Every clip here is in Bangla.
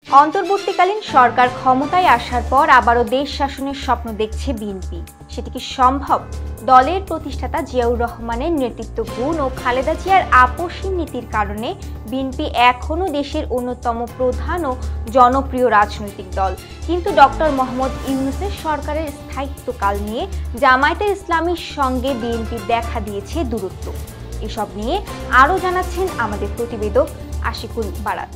অন্তর্বর্তীকালীন সরকার ক্ষমতায় আসার পর আবারও দেশ শাসনের স্বপ্ন দেখছে বিএনপি। সেটি কি সম্ভব? দলের প্রতিষ্ঠাতা জিয়াউর রহমানের নেতৃত্ব গুণ ও খালেদা জিয়ার আপসহীন নীতির কারণে বিএনপি এখনও দেশের অন্যতম প্রধান ও জনপ্রিয় রাজনৈতিক দল। কিন্তু ডক্টর মোহাম্মদ ইউনূসের সরকারের স্থায়িত্বকাল নিয়ে জামায়াতে ইসলামীর সঙ্গে বিএনপির দেখা দিয়েছে দূরত্ব। এসব নিয়ে আরও জানাচ্ছেন আমাদের প্রতিবেদক আশিকুল বারাত।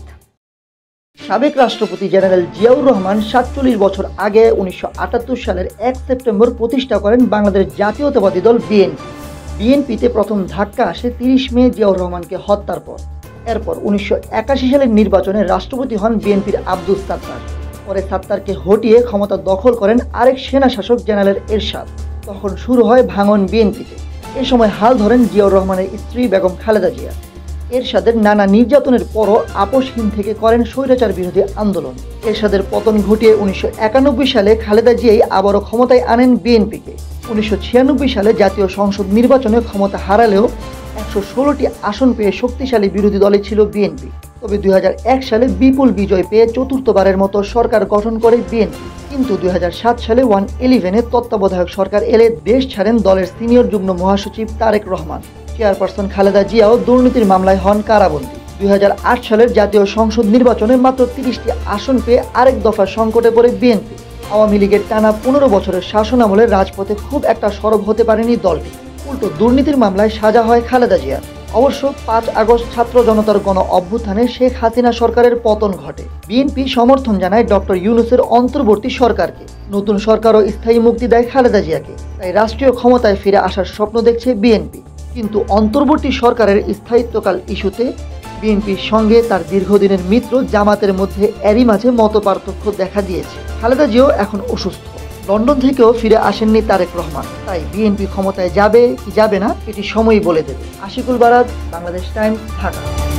সাবেক রাষ্ট্রপতি জেনারেল জিয়াউর রহমান ৪৭ বছর আগে ১৯৭৮ সালের ১ সেপ্টেম্বর প্রতিষ্ঠা করেন বাংলাদেশ জাতীয়তাবাদী দল বিএনপি। বিএনপিতে প্রথম ধাক্কা আসে ৩০ মে জিয়াউর রহমানকে হত্যার পর। এরপর ১৯৮১ সালের নির্বাচনে রাষ্ট্রপতি হন বিএনপির আব্দুস সাত্তার। পরে সাত্তারকে হটিয়ে ক্ষমতা দখল করেন আরেক সেনা শাসক জেনারেল এরশাদ। তখন শুরু হয় ভাঙন বিএনপিতে। এ সময় হাল ধরেন জিয়াউর রহমানের স্ত্রী বেগম খালেদা জিয়া। এরশাদের নানা নির্যাতনের পরও আপোষহীন থেকে করেন স্বৈরাচার বিরোধী আন্দোলন। এরশাদের পতন ঘটিয়ে ১৯৯১ সালে খালেদা জিয়াই আবারও ক্ষমতায় আনেন বিএনপিকে। ১৯৯৬ সালে জাতীয় সংসদ নির্বাচনে ক্ষমতা হারালেও ১১৬টি আসন পেয়ে শক্তিশালী বিরোধী দলে ছিল বিএনপি। তবে ২০০১ সালে বিপুল বিজয় পেয়ে চতুর্থবারের মতো সরকার গঠন করে বিএনপি। কিন্তু ২০০৭ সালে ১11-এ তত্ত্বাবধায়ক সরকার এলে দেশ ছাড়েন দলের সিনিয়র যুগ্ম মহাসচিব তারেক রহমান। চেয়ারপারসন খালেদা জিয়াও দুর্নীতির মামলায় হন কারাবন্দী। ২০০৮ সালের জাতীয় সংসদ নির্বাচনে মাত্র ৩০টি আসন পেয়ে আরেক দফা সংকটে পড়ে বিএনপি। আওয়ামী লীগের টানা ১৫ বছরের শাসনামলে রাজপথে খুব একটা সরব হতে পারেনি দলটি। উল্টো দুর্নীতির মামলায় সাজা হয় খালেদা জিয়ার। অবশ্য ৫ আগস্ট ছাত্র জনতার গণ অভ্যুত্থানে শেখ হাসিনা সরকারের পতন ঘটে। বিএনপি সমর্থন জানায় ডক্টর ইউনূসের অন্তর্বর্তী সরকারকে। নতুন সরকারও স্থায়ী মুক্তি দেয় খালেদা জিয়াকে। তাই রাষ্ট্রীয় ক্ষমতায় ফিরে আসার স্বপ্ন দেখছে বিএনপি। কিন্তু অন্তর্বর্তী সরকারের স্থায়িত্বকাল ইস্যুতে বিএনপির সঙ্গে তার দীর্ঘদিনের মিত্র জামাতের মধ্যে এরই মাঝে মতপার্থক্য দেখা দিয়েছে। খালেদা জিয়াও এখন অসুস্থ। লন্ডন থেকেও ফিরে আসেননি তারেক রহমান। তাই বিএনপি ক্ষমতায় যাবে কি যাবে না এটি সময়ই বলে দেবে। আশিকুল বারাত, বাংলাদেশ টাইমস, ঢাকা।